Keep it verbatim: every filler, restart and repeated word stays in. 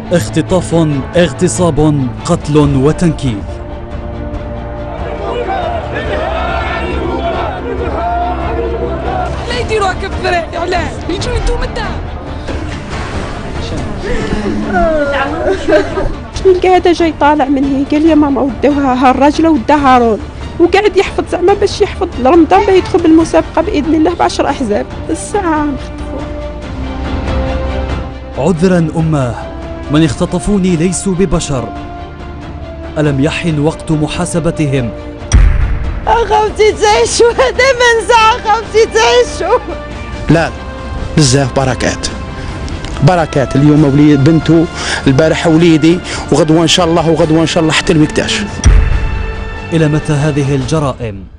اختطاف، اغتصاب، قتل وتنكيل. لا يديروها كفرات، علاه يجوا يدوم الدار. نلقى هذا جاي طالع من هي، قال لي ماما ودوها هالراجله ودا هارون، وقاعد يحفظ زعما باش يحفظ رمضان باه يدخل بالمسابقه باذن الله بعشر احزاب. الساعه مختطفون. عذرا اماه، من اختطفوني ليسوا ببشر. الم يحن وقت محاسبتهم؟ اخوتي تعيشوا، هذا منزع اخوتي تعيشوا. لا بزاف بركات بركات. اليوم وليد بنته، البارحه وليدي، وغدوه ان شاء الله وغدوه ان شاء الله حتى المكتاش. الى متى هذه الجرائم؟